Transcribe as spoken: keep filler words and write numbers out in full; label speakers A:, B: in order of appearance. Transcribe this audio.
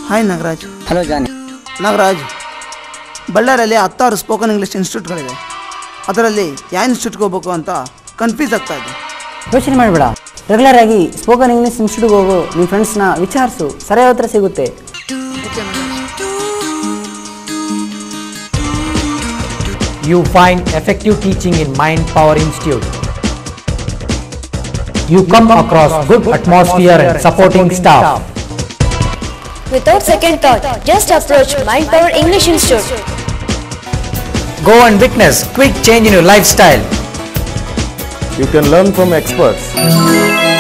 A: Hi Nagaraj.
B: Hello Johnny.
A: Nagaraj, ಬಳ್ಳಾರಿಯಲ್ಲಿ ಹತ್ತಾರು spoken English ಇನ್ಸ್ಟಿಟ್ಯೂಟ್ಗಳಿವೆ. ಅದರಲ್ಲಿ ಯಾವ ಇನ್ಸ್ಟಿಟ್ಯೂಟ್ಗೆ ಹೋಗ್ಬೇಕು ಅಂತ ಕನ್ಫ್ಯೂಸ್ ಆಗ್ತಾ ಇದೆ.
B: ಯೋಚನೆ ಮಾಡಬೇಡ, ರೆಗ್ಯುಲರ್ ಆಗಿ ಸ್ಪೋಕನ್ ಇಂಗ್ಲೀಷ್ ಇನ್ಸ್ಟಿಟ್ಯೂಟ್ಗೆ ಹೋಗು. ನಿಮ್ಮ ಫ್ರೆಂಡ್ಸ್ನ ವಿಚಾರಿಸು, ಸರಿಯಾದ ಉತ್ತರ ಸಿಗುತ್ತೆ.
C: You find effective teaching in Mind Power Institute. You come across good atmosphere and supporting staff.
D: Without second thought, just approach Mind Power English Institute.
C: Go and witness quick change in your lifestyle.
E: You can learn from experts.